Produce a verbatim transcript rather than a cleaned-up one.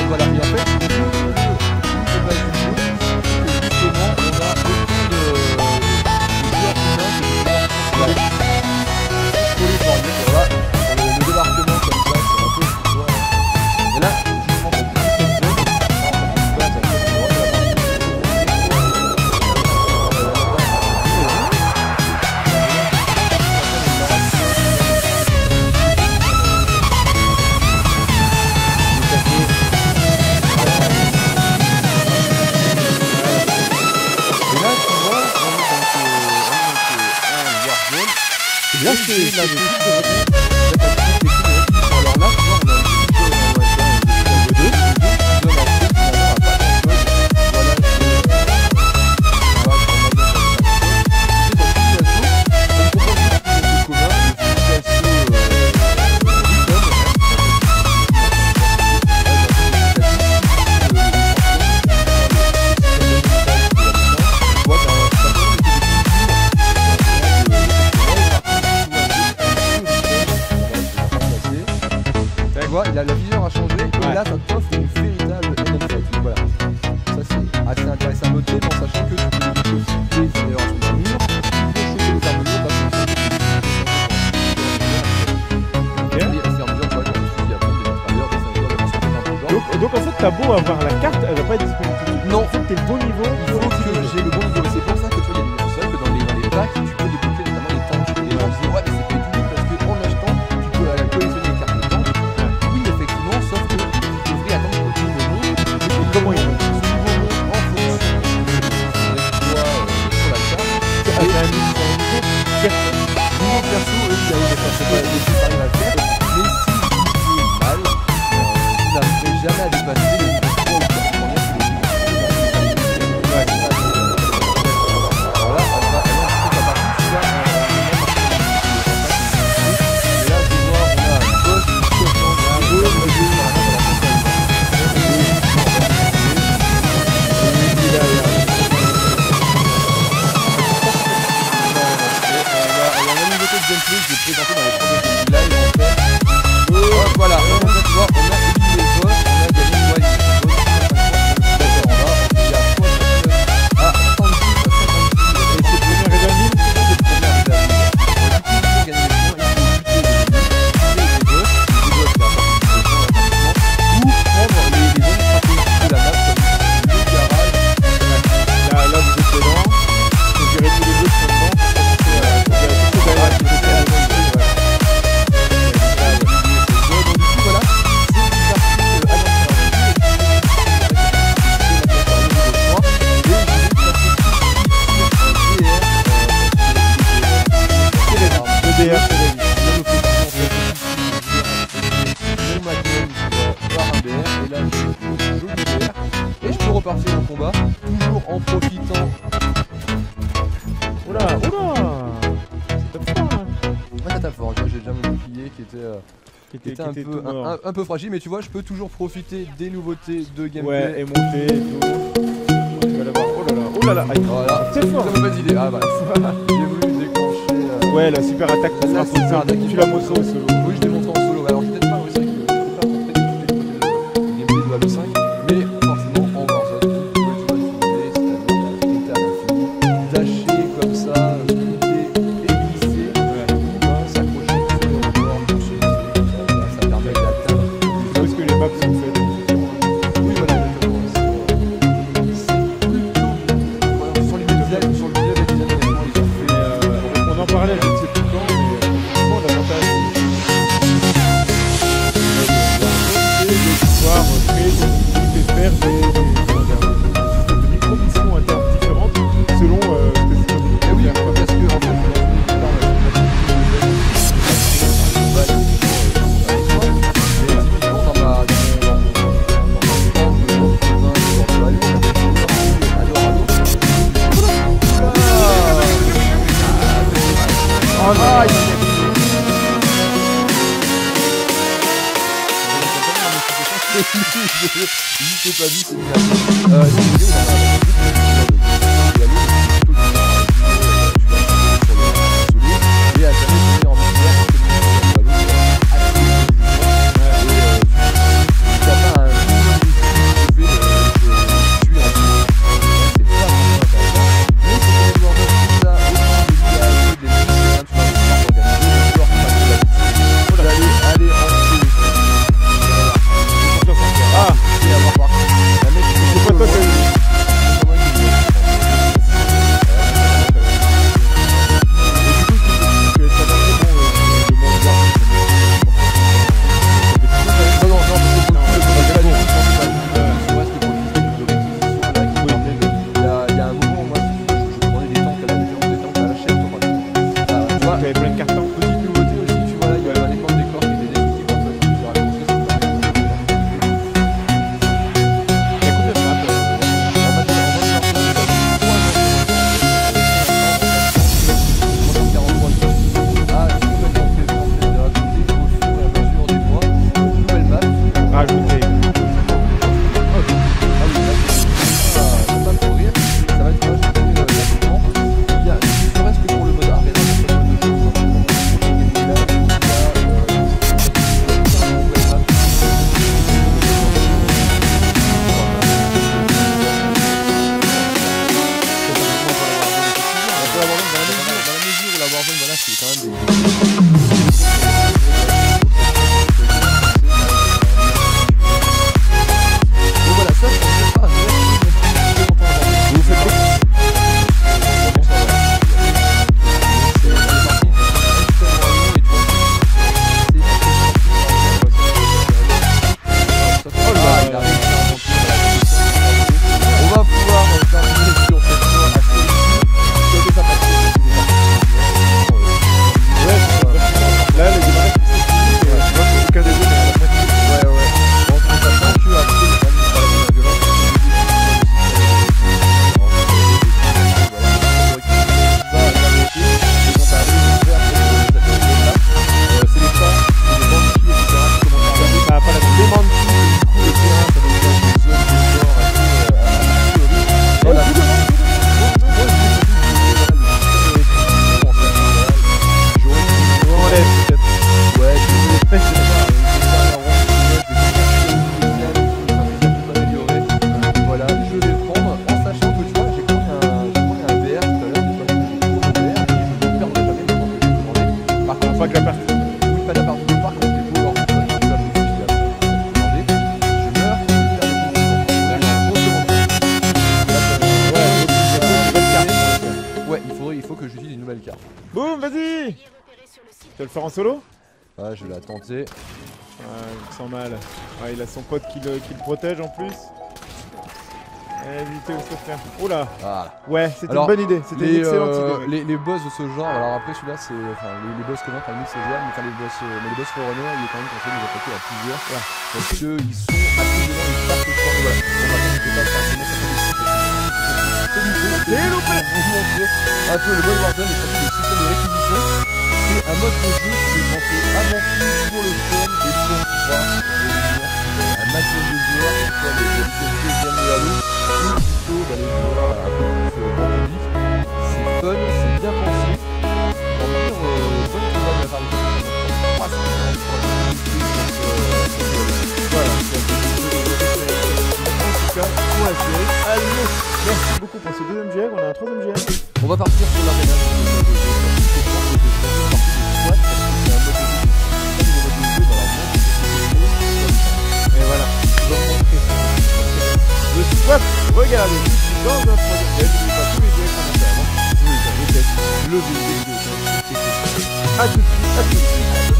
voilà, et en fait, le jeu, le base du jeu, c'est que justement, on a autant de, de joueurs humains que de joueurs principaux. Pour les former, voilà, le, le débarquement comme ça, c'est un peu ce qu'on voit. Et là, justement, pour toute cette zone, alors, on passe à cette droite, là, Là, c'est la musique de alors là, tu vois, on a un petit peu dans le deux, on a un petit peu dans le La, la vision a changé et ouais. Là ça t'offre une véritable N F L. Voilà. Ça c'est assez intéressant à noter en sachant que tu peux aussi des améliorations de mur, tu peux chauffer les armures, parce que c'est et à faire mesure, tu vois, quand tu dis après des travailleurs, des serveurs, des serveurs, donc, donc en fait t'as beau avoir la carte, elle va pas être disponible tout de suite. Non, en fait t'es le bon niveau, il faut que j'ai le bon niveau. C'est pour ça que tu vois, il y a des consoles que dans les, dans les packs, tu peux débloquer notamment les tanks. Et les gens disent ouais mais c'est pas utile parce qu'en achetant, tu peux euh, collectionner les cartes de tanks. Sauf que tu devrais attendre que tout le monde monte. Comment il monte? Ce niveau monte en fonction de l'exploit sur la carte. C'est un niveau perso. Niveau perso, eux, il y a eu des personnes qui arrivent à le faire. Mais si tu joues mal, tu n'arriverais jamais à dépasser le niveau trois ou quatre premières sur le niveau. Ouais, ça, alors là, elle va toute la partie, tu vois. Et là, je vois, on a un boss qui chauffe dans un peu. Gameplay que j'ai présenté dans les premiers live en fait. Oh, voilà, donc tu vois, on a éliminé les boss, on a gagné ouais, les boss, on va, il y a soixante-neuf à soixante-dix à cinquante-six. Et c'est le premier Resident Evil, c'est le premier Resident Evil. Du coup, il faut gagner les points, il faut buter les ennemis, tuer les boss, les boss c'est un peu plus de temps, ou prendre les, les zones stratégiques de la map comme le garage. Là, là vous êtes dedans, vous virez tous les boss maintenant. Et je peux repartir au combat, toujours en profitant. Oula, oula, ça tape fort hein. Ouais, ça tape fort, j'ai déjà mon bouclier qui était, euh, qui était, qui était un, qui peu, était un, un, un peu fragile, mais tu vois, je peux toujours profiter des nouveautés de gameplay. Ouais, et monter et tout. Tu vas l'avoir, oh là là, oh là là, aïe. Voilà, c'est fort. Très mauvaise idée, ah voilà. J'ai voulu déclencher. Euh... Ouais, la super attaque, la super attaque. Tu l'as montré en solo. Oui, je l'ai montré en solo. Alors, je vais peut-être pas, oui, c'est vrai que je ne peux pas montrer tous les côtés de gameplay de Halo cinq, mais forcément, en Warzone, tu peux l'utiliser, c'est-à-dire à l'infini, dasher comme ça, monter et glisser, ouais. Ou s'accrocher sur le rebord, pousser, ça permet d'atteindre. Où est-ce que les maps sont faites? Oui, voilà, exactement. C'est plutôt sur les médias, sur le milieu des dizaines d'éléments, ils ont fait. On en parlait, je ne sais plus quand, mais franchement, l'avantage c'est de pouvoir créer des et faire des, des, des micro-missions internes différentes selon euh, ce que c'est comme. Et oui, parce que en fait, oh non, il n'était pas vu, c'est bien. Euh, si vous voulez, on a et à jamais tourner en multivers parce que tu as pas un minimum Tu vas le faire en solo? Ouais, je vais la tenter. Ah, il me sent mal. Ah, il a son pote qui le, qui le protège en plus. Allez, évitez de se faire. Oh là. Voilà. Ouais, c'était Alors, une bonne idée. C'était une Les, excellente euh, idée. mec. les, les boss de ce genre, alors après celui-là c'est. Enfin les, les boss communs, enfin lui c'est jouable, mais enfin les boss. Euh, mais les boss Forerunner, il est quand même conseillé de les attaquer à plusieurs. Voilà. Parce qu'ils sont assez violents, ils partent au fort. Voilà. On va pas pas faire comment ça fait des trucs. C'est loupé. On vous montrer un peu le mode Warzone et surtout le système de réquisition. C'est un mode de jeu qui est pensé avant tout pour le fun et pour pouvoir réunir un maximum de joueurs, que ce soit des difficultés bien de Halo, ou plutôt bah, les joueurs un peu plus euh, grand public. C'est fun, c'est bien pensé. Pour dire, euh, bonne trouvaille de la part des gens. trois cent quarante pour la voilà, c'est un peu de jeu en tout cas pour la série. Allez, merci beaucoup pour ce deuxième G R. On a un troisième G R. On va partir sur l'arena. Et voilà, je vais vous montrer le swap. Regardez, je suis dans un troisième G R. Je ne pas tous les G R qu'on a fait avant. Oui, le test, le vidéo. A tout de suite, à tout de suite.